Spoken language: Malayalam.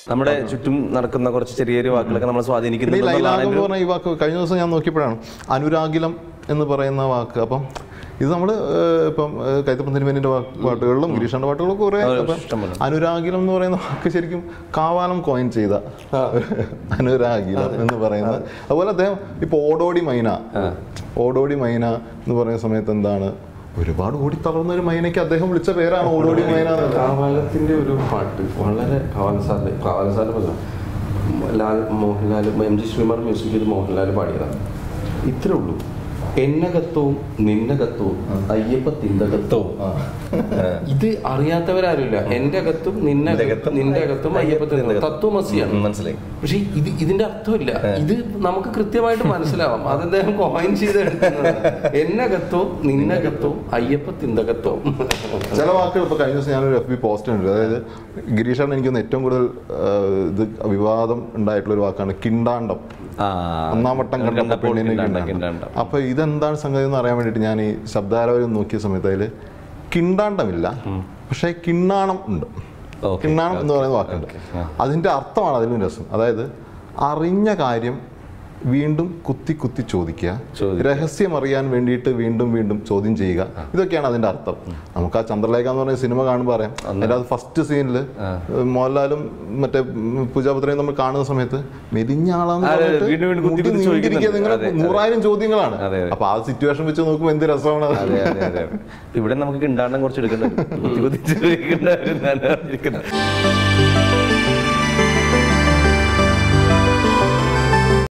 നമ്മുടെ ചുറ്റും നടക്കുന്ന കുറച്ച് ചെറിയൊരു വാക്കുകളൊക്കെ നമ്മളെ സ്വാധീനിക്കുന്നു. ലൈലാകം എന്ന് പറഞ്ഞ ഈ വാക്ക് കഴിഞ്ഞ ദിവസം ഞാൻ നോക്കിയപ്പോഴാണ് അനുരാഗിലം എന്ന് പറയുന്ന വാക്ക്. അപ്പം ഇത് നമ്മൾ ഇപ്പം കൈതപ്പൻ തിരുമേനിൻ്റെ പാട്ടുകളിലും ഗിരീഷാൻ്റെ പാട്ടുകളൊക്കെ കുറേ. അനുരാഗിലം എന്ന് പറയുന്ന വാക്ക് ശരിക്കും കാവാലം കോയിൻ ചെയ്ത അനുരാഗിലം എന്ന് പറയുന്നത്. അതുപോലെ അദ്ദേഹം ഇപ്പോൾ ഓടോടി മൈന എന്ന് പറയുന്ന സമയത്ത് എന്താണ്, ഒരുപാട് ഓടി തളർന്ന ഒരു മൈനയ്ക്ക് അദ്ദേഹം വിളിച്ച പേരാണ് ഓടോടി മൈന. കാവാലത്തിൻ്റെ ഒരു പാട്ട് വളരെ കാവാലസാറിൻ്റെ മോഹൻലാൽ MG ശ്രീകുമാർ മ്യൂസിക് ചെയ്ത് മോഹൻലാൽ പാടിയതാണ്. ഇത്രേ ഉള്ളൂ. എന്നകത്തവും നിന്നകത്തവും അയ്യപ്പത്തിൻ്റെ അകത്തവും. ഇത് അറിയാത്തവരാരുമില്ല. എൻ്റെ അകത്തും നിന്റെ അകത്തും അയ്യപ്പത്തിൻ്റെ തത്വമസിയാണ്. മനസ്സിലായി. പക്ഷെ ഇതിന്റെ അർത്ഥമില്ല. ഇത് നമുക്ക് കൃത്യമായിട്ട് മനസ്സിലാവാം. അത് അദ്ദേഹം കോയിൻ ചെയ്തെടുക്കുന്നത്. എന്നകത്തവും നിന്നകത്തവും അയ്യപ്പത്തിൻ്റെ അകത്തവും. ചില വാക്കുകൾ ഇപ്പോൾ കഴിഞ്ഞ ദിവസം ഞാനൊരു FB പോസ്റ്റ് ഉണ്ട്. അതായത് ഗിരീഷാണ് എനിക്കൊന്ന് ഏറ്റവും കൂടുതൽ ഇത് വിവാദം ഉണ്ടായിട്ടുള്ളൊരു വാക്കാണ് കിണ്ടാണ്ടം. ഒന്നാം വട്ടം കണ്ടപ്പോൾ കിണ്ടാണ്ടം. അപ്പൊ ഇതെന്താണ് സംഗതി എന്ന് അറിയാൻ വേണ്ടിയിട്ട് ഞാൻ ഈ ശബ്ദാലോചന നോക്കിയ സമയത്ത് അതിൽ കിണ്ടാണ്ടമില്ല, പക്ഷേ കിണ്ണാണം ഉണ്ട്. കിണ്ണാണം എന്ന് പറയുന്ന വാക്കുണ്ട്. അതിൻ്റെ അർത്ഥമാണ് അതിലും രസം. അതായത് അറിഞ്ഞ കാര്യം വീണ്ടും കുത്തി കുത്തി ചോദിക്കുക, രഹസ്യം അറിയാൻ വേണ്ടിയിട്ട് വീണ്ടും വീണ്ടും ചോദ്യം ചെയ്യുക. ഇതൊക്കെയാണ് അതിൻ്റെ അർത്ഥം. നമുക്ക് ആ ചന്ദ്രലേഖ എന്ന് പറയുന്ന സിനിമ കാണുമ്പോൾ അറിയാം. അതിൻ്റെ അത് ഫസ്റ്റ് സീനിൽ മോഹൻലാലും മറ്റേ പൂജാപത്രയും നമ്മൾ കാണുന്ന സമയത്ത് മെലിഞ്ഞ ആളാന്ന് നിങ്ങൾ 100,000 ചോദ്യങ്ങളാണ്. അപ്പൊ ആ സിറ്റുവേഷൻ വെച്ച് നോക്കുമ്പോൾ എന്ത് രസമാണ്. ഇവിടെ നമുക്ക് കിണ്ടാണ്ടം കുറച്ച് എടുക്കുന്നുണ്ട്.